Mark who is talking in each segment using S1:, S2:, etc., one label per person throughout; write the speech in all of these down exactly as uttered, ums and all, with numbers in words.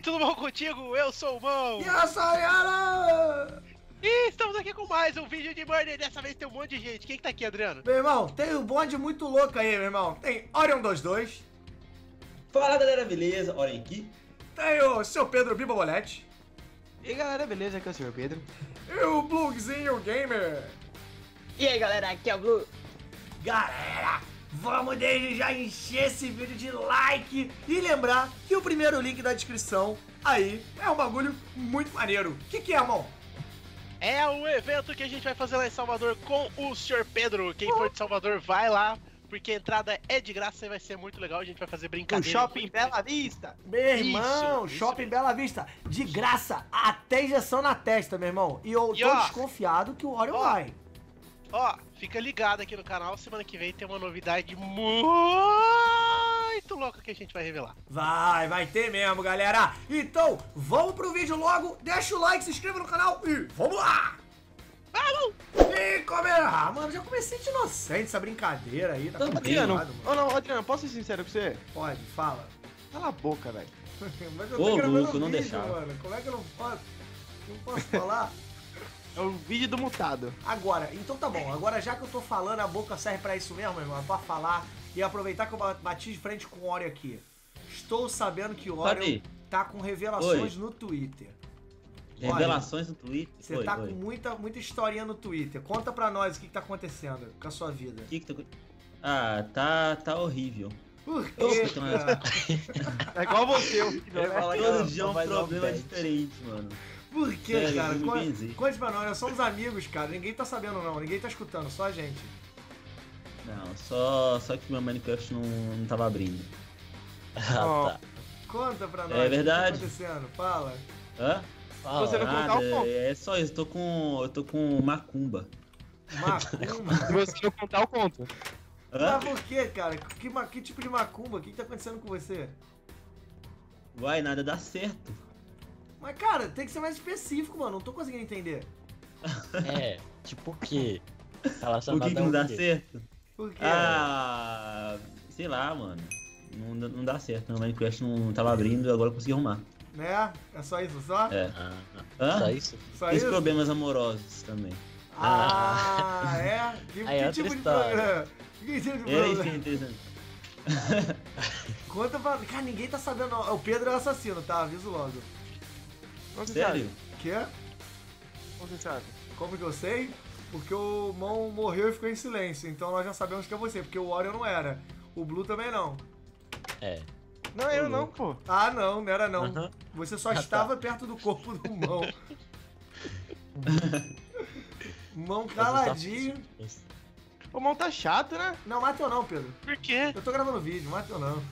S1: tudo bom contigo? Eu sou o Mão!
S2: E eu sou a Yara!
S1: E estamos aqui com mais um vídeo de Murder. Dessa vez tem um monte de gente. Quem que tá aqui, Adriano?
S2: Meu irmão, tem um bonde muito louco aí, meu irmão. Tem Orion vinte e dois.
S3: Fala galera, beleza? Orion aqui.
S2: Tem o seu Pedro Bibolete.
S4: E aí galera, beleza? Aqui é o senhor Pedro.
S2: E o Blugzinho Gamer.
S5: E aí galera, aqui é o Blue.
S2: Galera, vamos desde já encher esse vídeo de like e lembrar que o primeiro link da descrição aí é um bagulho muito maneiro. O que, que é, irmão?
S1: É um evento que a gente vai fazer lá em Salvador com o senhor Pedro. Quem for de Salvador, vai lá, porque a entrada é de graça e vai ser muito legal. A gente vai fazer
S4: No
S1: brincadeira.
S4: Shopping Bela Vista.
S2: Meu irmão,
S1: Isso,
S2: Shopping
S1: isso.
S2: Bela Vista, de graça, até injeção na testa, meu irmão. E eu
S1: E
S2: tô
S1: ó,
S2: desconfiado que o Orion
S1: ó,
S2: vai.
S1: Ó, fica ligado aqui no canal. Semana que vem tem uma novidade muito louca que a gente vai revelar.
S2: Vai, vai ter mesmo, galera. Então, vamos pro vídeo logo. Deixa o like, se inscreva no canal e vamos lá.
S1: Vamos!
S2: E começa. Ah, mano, já comecei de inocente essa brincadeira aí. Tá
S3: Também,
S4: Adriano,
S2: complicado, mano.
S4: oh, não, Adriano, posso ser sincero com você?
S2: Pode, fala.
S4: Cala a boca, velho.
S2: Mas eu
S3: Ô,
S2: tô gravando
S3: Luco, não
S2: vídeo,
S3: deixava.
S2: mano. Como é que eu não posso? Não posso falar?
S4: É o vídeo do mutado.
S2: Agora, então tá bom. Agora já que eu tô falando, a boca serve pra isso mesmo, meu irmão. É pra falar e aproveitar que eu bati de frente com o Orion aqui. Estou sabendo que o Orion
S3: Cadê?
S2: tá com revelações
S3: Oi.
S2: no Twitter.
S3: Revelações no Twitter.
S2: Você
S3: Oi,
S2: tá
S3: oi.
S2: com muita, muita historinha no Twitter. Conta pra nós o que, que tá acontecendo com a sua vida.
S3: Que que tá... Ah, tá, tá horrível.
S2: Por
S3: Eu
S2: quê,
S3: tô
S2: cara?
S4: É igual você, o filho,
S5: Eu
S4: né?
S5: falo-
S3: Todo dia é um
S5: vai dar um
S3: problema
S5: bet.
S3: diferente, mano.
S2: Por quê,
S3: Sério,
S2: cara?
S3: eu me
S2: Conte,
S3: benzi.
S2: conte pra nós, nós somos amigos, cara. Ninguém tá sabendo não, ninguém tá escutando, só a gente.
S3: Não, só, só que meu Minecraft não, não tava abrindo.
S4: Ó,
S5: tá.
S2: Conta pra
S3: É
S2: nós
S3: verdade.
S2: o que tá acontecendo, fala.
S3: Hã?
S5: Fala.
S4: Você não contar
S3: Nada,
S4: o ponto.
S3: é só isso, eu tô com. Eu tô com macumba.
S2: Macumba?
S4: Se você não contar, eu conto.
S3: Hã?
S2: Mas por quê, cara? Que, ma- que tipo de macumba? O que, que tá acontecendo com você?
S3: Vai, nada dá certo.
S2: Mas, cara, tem que ser mais específico, mano. Não tô conseguindo entender.
S5: É, tipo o quê?
S3: Por
S5: Relacionado
S3: que, que
S5: ao
S3: não dá
S5: quê?
S3: certo?
S2: Por quê?
S3: Ah. Sei lá, mano. Não, dá- não dá certo. Meu Minecraft não tava abrindo e agora eu consegui arrumar.
S2: Né? É só isso, só?
S3: É.
S5: Ah,
S3: Hã?
S5: só isso?
S2: Só
S3: Tem
S2: isso?
S3: problemas amorosos também.
S2: Ah, é? Que,
S5: Aí é
S2: que
S5: outra
S2: tipo de
S5: história.
S2: problema? Que tipo de
S3: É,
S2: problema?
S3: enfim, interessante.
S2: Conta pra... Cara, ninguém tá sabendo. não. O Pedro é o assassino, tá? Aviso logo.
S4: Como você
S3: Sério?
S4: sabe?
S2: Quê?
S4: Como você sabe?
S2: Como que eu sei? Porque o Mão morreu e ficou em silêncio. Então nós já sabemos que é você, porque o Orion não era. O Blue também não.
S5: É.
S4: Não, eu não, pô.
S2: Ah, não, não era não.
S5: Aham.
S2: Você só
S5: Ah, tá.
S2: estava perto do corpo do Mão. Mão caladinho.
S4: O mão tá chato, né?
S2: Não, mata eu não, Pedro.
S1: Por quê?
S2: Eu tô gravando vídeo, mata eu não.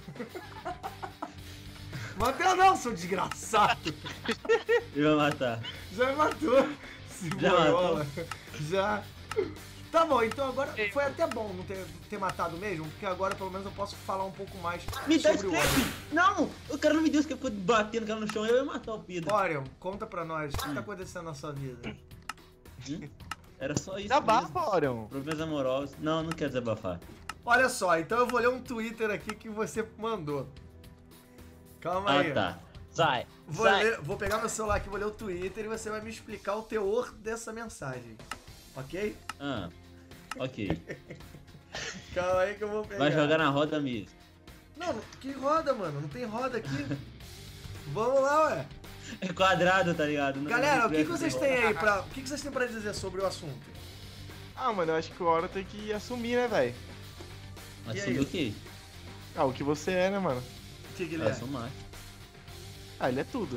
S2: Mata eu não, seu desgraçado.
S3: Ele vai matar.
S2: Já me matou. Se
S3: Já
S2: boiola. Já. Tá bom, então agora foi até bom não ter, ter matado mesmo, porque agora pelo menos eu posso falar um pouco mais
S3: Me dá
S2: sobre o Orion.
S3: scrap! Não! O cara não me deu que ficou batendo o cara no chão, eu ia matar o Pedro.
S2: Orion, conta pra nós, o que tá acontecendo na sua vida?
S3: Hum? Era só isso.
S4: Desabafa,
S3: mesmo.
S4: Orion.
S3: Problemas amorosos. Não, não quero desabafar.
S2: Olha só, então eu vou ler um Twitter aqui que você mandou. Calma aí.
S3: Ah, tá.
S5: Sai,
S2: Vou,
S5: sai.
S2: ler- vou pegar meu celular aqui, vou ler o Twitter e você vai me explicar o teor dessa mensagem. Ok?
S3: Ah, ok.
S2: Calma aí que eu vou pegar.
S3: Vai jogar na roda mesmo.
S2: Não, que roda, mano? Não tem roda aqui. Vamos lá, ué.
S3: É quadrado, tá ligado? Não-
S2: Galera,
S3: não
S2: o que, que
S3: cresce
S2: vocês
S3: de
S2: têm
S3: roda.
S2: aí pra. O que, que vocês têm pra dizer sobre o assunto?
S4: Ah, mano, eu acho que o Orion tem que assumir, né, velho?
S3: Mas
S2: E
S3: subiu
S2: aí?
S3: o quê?
S4: Ah, o que você é, né, mano?
S2: O que, que ele
S3: Eu
S2: é?
S3: sou macho.
S4: Ah, ele é tudo.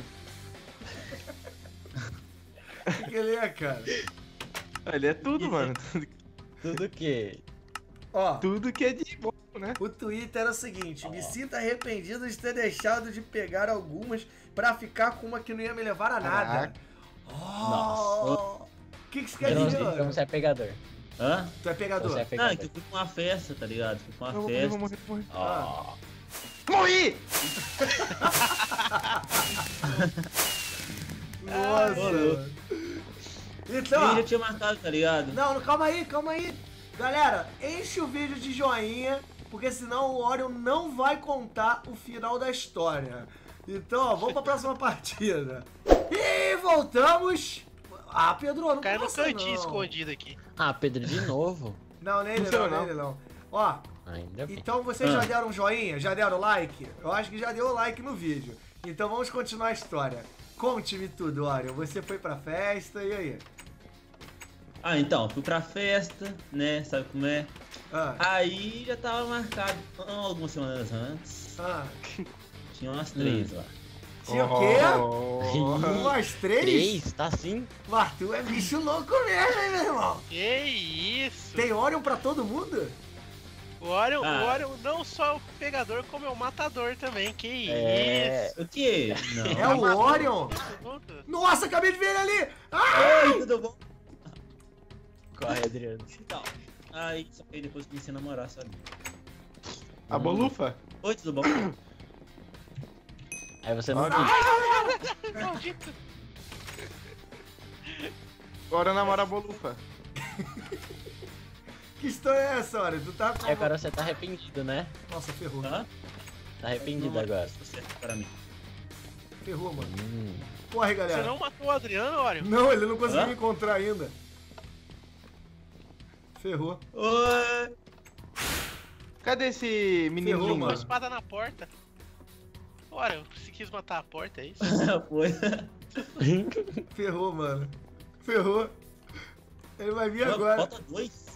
S2: O que, que ele é, cara?
S4: Ah, ele é tudo, mano.
S5: Tudo o quê?
S2: Ó,
S4: Tudo que é de bom, né?
S2: o Twitter era o seguinte: me sinto arrependido de ter deixado de pegar algumas pra ficar com uma que não ia me levar a nada.
S4: Caraca.
S2: Oh! O que, que isso quer
S5: Eu não
S2: dizer,
S5: sei como
S2: mano?
S5: você é pegador.
S3: Hã?
S2: Tu é pegador?
S5: Você é
S3: Não, é
S5: pegador.
S3: que eu fui pra uma festa, tá ligado? Fui pra
S4: Eu
S3: uma
S4: vou morrer, vou
S3: festa.
S4: morrer, vou morrer.
S5: Ó.
S4: Morri!
S2: Nossa!
S3: Ô, louco.
S2: Então,
S3: E
S2: ó,
S3: ele já tinha marcado, tá ligado?
S2: não, não, calma aí, calma aí. Galera, enche o vídeo de joinha, porque senão o Orion não vai contar o final da história. Então, ó, vamos pra próxima partida. E voltamos. Ah, Pedro, não
S1: Cai no
S2: começa
S1: cantinho
S2: não.
S1: escondido aqui.
S5: Ah, Pedro, de novo?
S2: Não, nele
S4: Não sei
S2: não,
S4: não.
S2: nele não. Ó,
S5: Ainda bem.
S2: então vocês
S3: Ah.
S2: já deram um joinha? Já deram like? Eu acho que já deu like no vídeo. Então vamos continuar a história. Conte-me tudo, Orion. Você foi pra festa, e aí?
S3: Ah, então, fui pra festa, né? Sabe como é?
S2: Ah,
S3: Aí já tava marcado ah, algumas semanas antes.
S2: ah.
S3: Tinha umas três lá.
S2: Tinha o quê?
S4: Oh.
S2: Umas três?
S5: Três? Tá assim?
S2: O Arthur é bicho louco mesmo, hein, meu irmão?
S1: Que isso?
S2: Tem Orion pra todo mundo?
S1: O Orion,
S3: Ah.
S1: o Orion não só é o pegador, como é o matador também. Que
S5: É.
S1: isso?
S3: O quê? Não.
S2: É o Orion?
S1: Tudo.
S2: Nossa, acabei de ver ele ali! Ah!
S3: Oi, tudo bom?
S5: Corre, Adriano.
S3: Então, aí só que aí depois comecei a namorar, sabe?
S4: A bolufa?
S3: Oi, tudo bom?
S5: Aí você não.
S4: Ah,
S1: Maldito.
S4: Agora namora a bolufa.
S2: Que história é essa, Orion? Tu tá com...
S5: E agora você tá arrependido, né?
S2: Nossa, ferrou.
S3: Hã?
S5: Tá arrependido
S3: Não,
S5: agora.
S3: isso serve para mim.
S2: Ferrou, mano.
S5: Hum.
S2: Corre,
S1: Você
S2: galera.
S1: não matou o Adriano, Orion?
S2: Não, ele não conseguiu
S3: Hã?
S2: me encontrar ainda. Ferrou.
S3: Oi!
S4: Cadê esse menino
S2: Ferrou,
S4: lindo?
S1: Com a
S2: mano.
S1: espada na porta. Orion, você quis matar a porta, é isso?
S3: Foi.
S2: Ferrou, mano. Ferrou. Ele vai vir agora.
S3: Falta dois.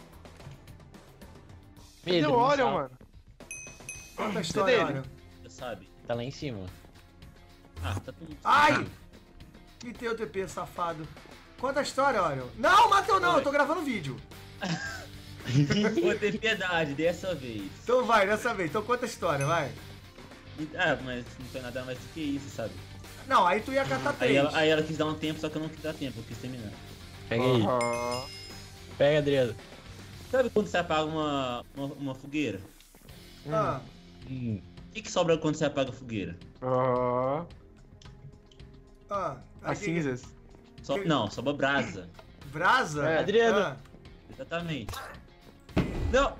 S4: Cadê
S5: Pedro,
S4: o
S5: me
S4: Orion,
S5: salva.
S4: mano?
S2: Conta a história,
S4: dele?
S2: Orion.
S3: Você sabe.
S5: Tá lá em cima.
S3: Ah, tá tudo.
S2: Ai! Me teu T P, safado. Conta a história, Orion. Não, Matheus, não. Eu tô gravando vídeo.
S3: Vou ter piedade dessa vez.
S2: Então vai, dessa vez. Então conta a história, vai.
S3: Ah, mas não foi nada mais do que isso, sabe?
S2: Não, aí tu ia catar
S3: Aí
S2: três.
S3: ela, aí ela quis dar um tempo, só que eu não quis dar tempo, eu quis terminar.
S5: Pega aí.
S4: Ah,
S5: Pega, Adriano.
S3: Sabe quando você apaga uma, uma, uma fogueira?
S2: Ah,
S5: Hum.
S3: O que, que sobra quando você apaga a fogueira?
S4: ah,
S2: ah.
S4: as
S2: Aqui-
S4: cinzas.
S3: So- Não, sobra brasa.
S2: Brasa?
S4: É.
S5: Adriano.
S2: Ah.
S3: Exatamente. Não!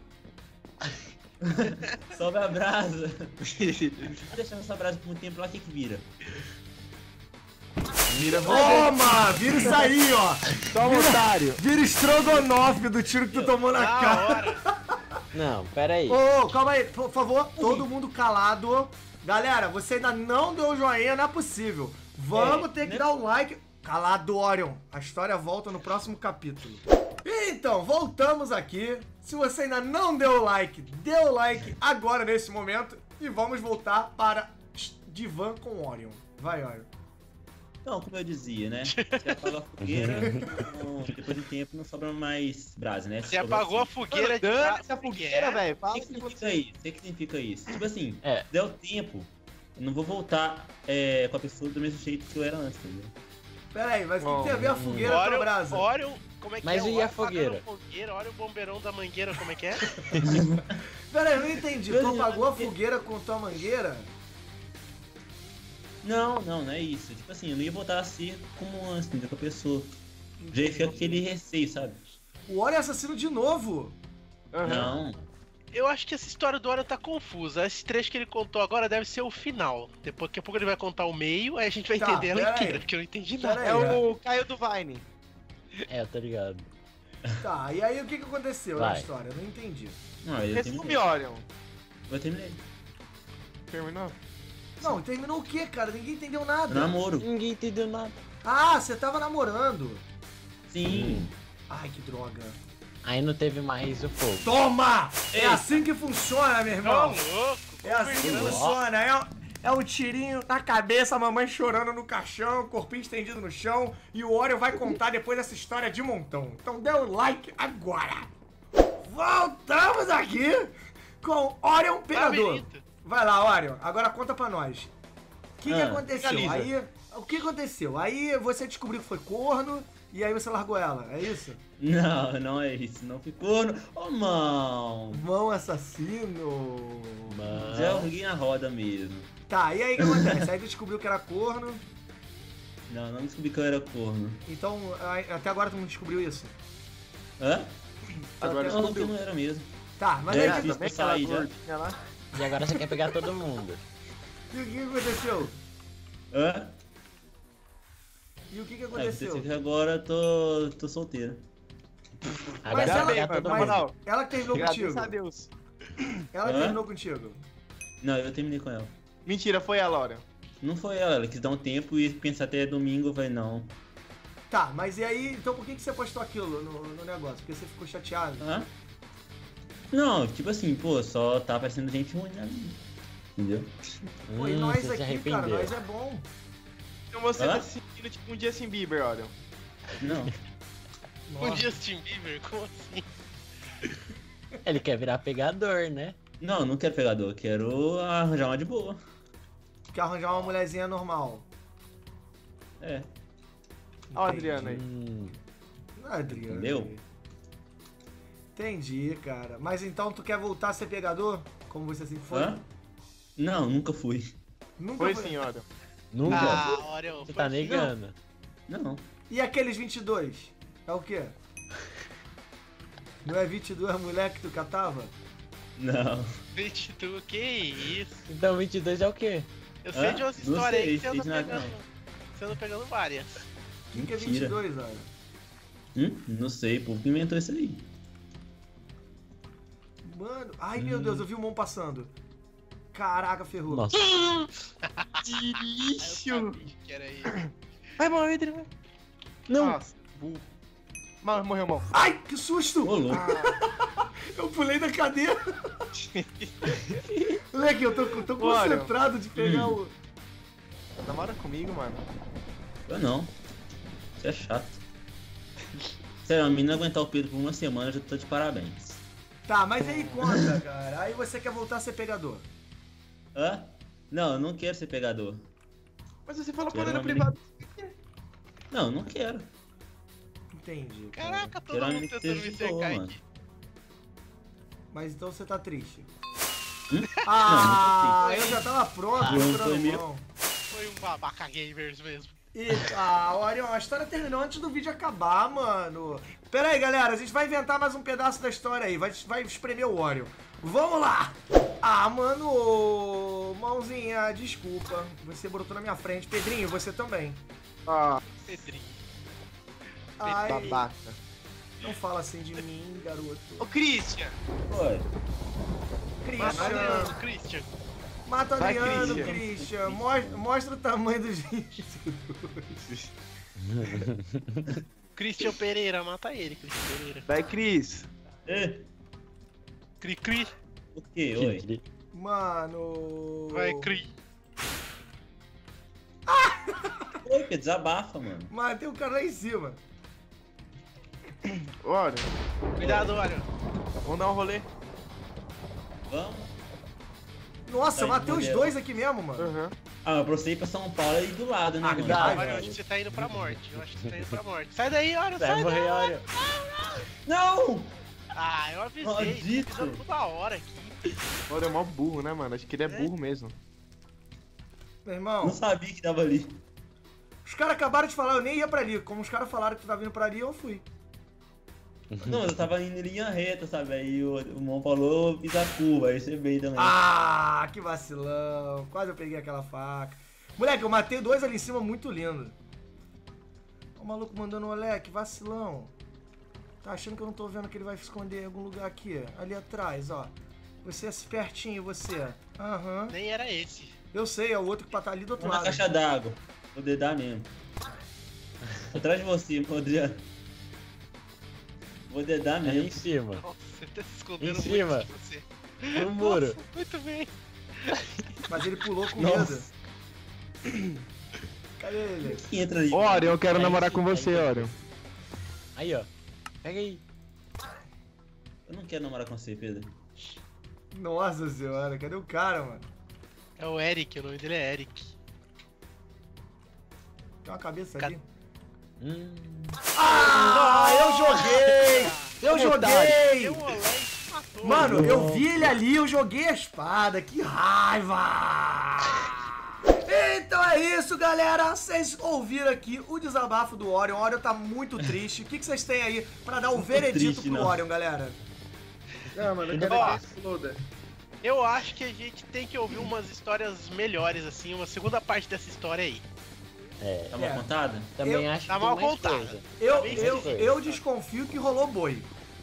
S3: Sobra a brasa. Se deixar essa brasa por muito tempo lá, o que que vira?
S4: Mira
S2: Toma! Vira isso aí, ó.
S4: Toma, otário.
S2: Vira estrogonofe do tiro que tu tomou na
S1: Da
S2: cara.
S1: hora.
S5: Não, pera aí.
S2: Ô, ô, calma aí, por favor, todo mundo calado. Galera, você ainda não deu o joinha, não é possível. Vamos
S3: É,
S2: ter que
S3: né?
S2: dar um like. Calado, Orion. A história volta no próximo capítulo. Então, voltamos aqui. Se você ainda não deu o like, dê o like agora nesse momento. E vamos voltar para Divã com Orion. Vai, Orion.
S3: Então, como eu dizia, né? Você apaga a fogueira, não- depois de um tempo não sobra mais brasa, né?
S1: Você
S3: Sobra
S1: apagou a
S3: assim.
S1: fogueira de
S4: Dane
S1: casa,
S4: essa
S1: porque
S4: fogueira,
S1: é.
S4: velho.
S3: O
S4: Fala
S3: que,
S4: que
S3: que significa isso? O que, que significa isso? Tipo assim,
S5: É.
S3: deu tempo, eu não vou voltar é, com a pessoa do mesmo jeito que eu era antes, entendeu?
S2: Pera aí, mas o que, que tem a ver a
S5: Hum.
S2: fogueira com a
S1: Orion,
S2: brasa?
S1: Orion, como é que
S5: Mas
S1: é?
S5: e a
S1: Orion
S5: fogueira?
S1: apagando fogueira, Orion, o bombeirão da mangueira, como é que é?
S2: Pera aí, eu não entendi. Tu apagou a fogueira com tua mangueira?
S3: Não, não, não é isso. Tipo assim, eu não ia voltar a ser como antes, entendeu? Com a pessoa. Já ia ficar com aquele receio, sabe?
S2: O Orion é assassino de novo.
S4: Aham.
S3: Não.
S1: Eu acho que essa história do Orion tá confusa. Esse trecho que ele contou agora deve ser o final. Depois, daqui a pouco ele vai contar o meio, aí a gente vai
S2: Tá,
S1: entender ela
S2: pera aí.
S1: inteira, porque eu não entendi
S2: Pera
S1: nada.
S2: aí.
S4: É o Caio do Vine.
S5: É, eu tô ligado.
S2: Tá, e aí o que, que aconteceu na
S5: Vai.
S2: história? Eu não entendi.
S3: Não, eu
S4: Resume,
S3: terminei.
S4: Orion.
S3: Eu terminei.
S4: Terminou?
S2: Não, terminou o quê, cara? Ninguém entendeu nada.
S3: Namoro.
S5: Ninguém entendeu nada.
S2: Ah, você tava namorando.
S3: Sim.
S2: Ai, que droga.
S5: Aí não teve mais o fogo.
S2: Toma! É
S3: Ei.
S2: assim que funciona, meu
S1: Ô,
S2: irmão.
S1: louco!
S2: É assim que
S1: Fernando.
S2: funciona. É, um- é um tirinho na cabeça, a mamãe chorando no caixão, corpinho estendido no chão. E o Orion vai contar depois essa história de montão. Então dê o like agora. Voltamos aqui com Orion Pegador.
S1: Labirinto.
S2: Vai lá, Orion. Agora conta pra nós. O que, que
S3: Ah,
S2: aconteceu?
S4: finaliza.
S2: Aí, o que aconteceu? Aí você descobriu que foi corno e aí você largou ela, é isso?
S3: Não, não é isso. Não ficou. No... Ô, mão.
S2: Mão assassino.
S3: Já
S5: Mano.
S3: joguei na roda mesmo.
S2: Tá, e aí o que acontece? Aí tu descobriu que era corno.
S3: Não, não descobri que eu era corno.
S2: Então, aí, até agora tu não descobriu isso?
S3: Hã?
S4: Agora
S3: Não, não, que
S4: descobriu.
S3: não era mesmo.
S2: Tá, mas
S3: É,
S2: aí...
S3: difícil.
S4: Também
S3: pra sair
S4: aquela
S3: já.
S4: gordinha lá.
S5: E agora você quer pegar todo mundo.
S2: E o que que aconteceu?
S3: Hã?
S2: E o que que
S3: Ah,
S2: aconteceu?
S3: aconteceu que agora eu tô, tô solteiro.
S5: Agora
S2: Mas
S5: vai
S2: ela,
S5: pegar todo
S2: mas
S5: mundo.
S2: ela que terminou
S4: Agradeço
S2: contigo.
S4: a Deus.
S2: Ela
S3: Hã?
S2: terminou contigo.
S3: Não, eu terminei com ela.
S4: Mentira, foi ela, Orion.
S3: Não foi ela, ela quis dar um tempo e pensar até domingo, eu falei, não.
S2: Tá, mas e aí, então por que que você postou aquilo no, no negócio? Porque você ficou chateado?
S3: Hã? Não, tipo assim, pô, só tá parecendo gente ruim na vida. Entendeu?
S2: Pô, e
S5: Hum,
S2: nós
S5: você se
S2: aqui, cara,
S5: arrependeu.
S2: nós é bom.
S4: Então você
S3: Hã?
S4: tá se sentindo tipo um Justin Bieber, Orion.
S3: Não.
S1: Um
S2: Nossa.
S1: Justin Bieber, como assim?
S5: Ele quer virar pegador, né?
S3: Não, não quero pegador, quero arranjar uma de boa.
S2: Quer arranjar uma mulherzinha normal.
S3: É.
S4: Ó, o Adriano aí.
S5: Hum,
S2: Não é Adriano.
S3: Entendeu?
S2: Entendi, cara. Mas então tu quer voltar a ser pegador? Como você sempre foi?
S3: Hã? Não, nunca fui.
S2: Nunca
S4: Foi sim, Orion.
S5: nunca.
S1: Ah, Orion,
S5: Você
S1: foi
S5: tá
S1: assim.
S5: negando.
S3: Não.
S2: E aqueles vinte e dois? É o quê? Não é vinte e duas mulher que tu catava?
S3: Não.
S1: vinte e dois, que isso?
S5: Então vinte e dois é o quê?
S1: Eu sei
S3: Hã?
S1: de umas
S3: Não
S1: histórias
S3: sei,
S1: aí que você anda
S3: sei de nada,
S1: pegando. Você anda pegando várias.
S2: O que, que é
S3: Mentira.
S2: vinte e dois, olha?
S3: Hum? Não sei, o povo que inventou isso aí.
S2: Mano, ai meu
S3: Hum.
S2: Deus, eu vi o mão passando. Caraca, ferrou.
S5: Nossa.
S1: Eu
S4: Delício!
S1: sabia que era ele.
S4: Vai, mano, Adriano.
S5: Não.
S4: Nossa, burro. Mano, morreu, mano.
S2: Ai, que susto!
S3: Ô, louco.
S2: Eu pulei da cadeira. Moleque, eu tô, eu tô
S4: Olha.
S2: concentrado de pegar
S3: Hum.
S2: o...
S4: Namora comigo, mano.
S3: Eu não. Isso é chato. Sério, a menina aguentar o Pedro por uma semana, eu já tô de parabéns.
S2: Tá, mas aí conta, cara. Aí você quer voltar a ser pegador.
S3: Hã? Não, eu não quero ser pegador.
S4: Mas você falou
S3: Quero
S4: pra ela
S3: uma
S4: privado.
S3: Não, não quero.
S2: Entendi. cara.
S1: Caraca, todo
S3: Quero uma
S1: mundo
S3: menina que
S1: tentando me
S3: seja de
S1: cercar
S3: boa, mano.
S1: aqui.
S2: Mas então você tá triste.
S3: Hum?
S2: Ah,
S1: Não, não tô
S2: eu já tava pronto,
S3: Ah, não
S2: segurando
S3: foi
S2: a
S3: meu.
S2: mão.
S1: Foi um babaca gamers mesmo.
S2: E, ah, Orion, a história terminou antes do vídeo acabar, mano. Pera aí, galera, a gente vai inventar mais um pedaço da história aí, vai, vai espremer o Orion. Vamos lá! Ah, mano, mãozinha, desculpa, você brotou na minha frente. Pedrinho, você também.
S4: Ah,
S1: Pedrinho.
S2: Ai,
S4: babaca.
S2: não fala assim de mim, garoto.
S1: Ô, Christian!
S3: Oi.
S1: Mata o Adriano,
S2: Christian,
S1: Christian.
S2: mata o
S4: Vai,
S2: Adriano,
S4: Christian.
S2: Christian. Mostra, mostra o tamanho do gente.
S1: Christian Pereira, mata ele, Christian Pereira.
S4: Vai, Cris.
S3: É?
S1: Cri, cri.
S3: O quê? Oi.
S2: Mano.
S1: Vai, cri.
S3: Oi, que desabafa, mano.
S2: Matei o cara lá em cima.
S4: Orion,
S1: Cuidado, Orion.
S4: vamos dar um rolê.
S3: Vamos.
S2: Nossa,
S3: Tá
S2: matei
S3: indo
S2: os
S3: modelo.
S2: dois aqui mesmo, mano.
S4: Aham.
S3: Ah, mas pra você ir pra São Paulo e do lado, né,
S2: Ah,
S3: mano?
S2: cuidado.
S1: Orion, eu acho que você tá indo pra morte. Eu acho que você tá indo pra morte. Sai daí, Orion,
S5: Vai
S1: sai
S5: morrer,
S1: daí.
S5: olha.
S3: Não!
S1: Ah, eu avisei.
S3: Maldito.
S1: Tô avisando toda hora aqui.
S4: Orion é mó burro, né, mano? Acho que ele é burro mesmo.
S2: Meu irmão,
S3: Não sabia que tava ali.
S2: os caras acabaram de falar, eu nem ia pra ali. Como os caras falaram que tu tava vindo pra ali, eu fui.
S3: Não, mas eu tava indo em linha reta, sabe? Aí o, o irmão falou, eu fiz a curva, aí você veio também.
S2: Ah, que vacilão. Quase eu peguei aquela faca. Moleque, eu matei dois ali em cima muito lindo. Ó o maluco mandando olé, que vacilão. Tá achando que eu não tô vendo que ele vai se esconder em algum lugar aqui? Ali atrás, ó. Você é pertinho, você. Aham.
S1: Nem era esse.
S2: Eu sei, é o outro que tá ali do outro
S3: Uma
S2: lado.
S3: caixa d'água. Vou dedar mesmo. Atrás de você, Adriano. Vou dedar
S5: É em
S3: mesmo.
S5: cima.
S1: Nossa, você tá se escondendo
S5: Em
S1: muito
S5: cima.
S1: de você.
S5: No muro.
S1: Nossa, muito bem.
S2: Mas ele pulou com
S3: Nossa.
S2: medo. Cadê ele?
S3: Que entra ali.
S4: Orion, eu quero
S5: Aí
S4: namorar
S5: sim,
S4: com
S5: aí
S4: você,
S5: sim.
S4: Orion.
S5: Aí, ó. Pega aí.
S3: Eu não quero namorar com você, Pedro.
S2: Nossa senhora, cadê o cara, mano?
S1: É o Eric, o nome dele é Eric.
S2: Tem uma cabeça
S1: Ca-
S2: ali.
S5: Hum.
S2: Ah, eu joguei! Eu joguei!
S1: Deu um olé e matou.
S2: Mano, eu vi ele ali, eu joguei a espada, que raiva! Então é isso, galera. Vocês ouviram aqui o desabafo do Orion. O Orion tá muito triste. O que que vocês têm aí pra dar o
S3: Tô
S2: veredito
S3: triste,
S2: pro
S3: não.
S2: Orion, galera?
S4: Não, mano, eu
S1: quero
S4: quero
S1: que
S4: exploda.
S1: Eu acho que a gente tem que ouvir umas histórias melhores, assim, uma segunda parte dessa história aí.
S5: É,
S3: Tá mal
S2: É.
S3: contada?
S5: também
S2: Eu-
S5: acho que
S1: tá
S5: tem
S1: mal
S5: mais
S1: contado.
S5: coisa.
S2: Eu,
S1: Talvez
S2: eu,
S5: seja.
S2: eu desconfio que rolou boi.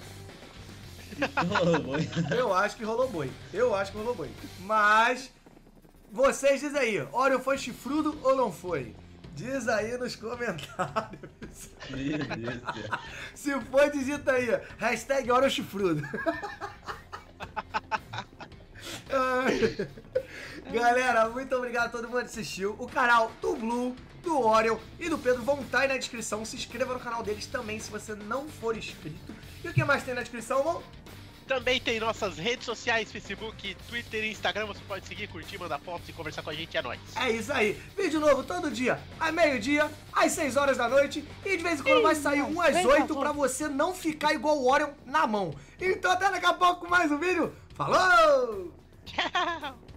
S2: Eu acho que rolou boi. Eu acho que rolou boi. Mas vocês dizem aí, Oreo foi chifrudo ou não foi? Diz aí nos comentários.
S3: Meu Deus do céu.
S2: Se foi, digita aí. Hashtag Oreo chifrudo. Ai. Galera, muito obrigado a todo mundo que assistiu. O canal do Blue, do Oreo e do Pedro vão estar aí na descrição. Se inscreva no canal deles também se você não for inscrito. E o que mais tem na descrição, irmão?
S1: Também tem nossas redes sociais, Facebook, Twitter e Instagram. Você pode seguir, curtir, mandar fotos e conversar com a gente. É nóis.
S2: É isso aí. Vídeo novo todo dia, às meio-dia, às seis horas da noite. E de vez em quando vai sair um às oito pra você não ficar igual o Oreo na mão. Então até daqui a pouco com mais um vídeo. Falou!
S1: Tchau!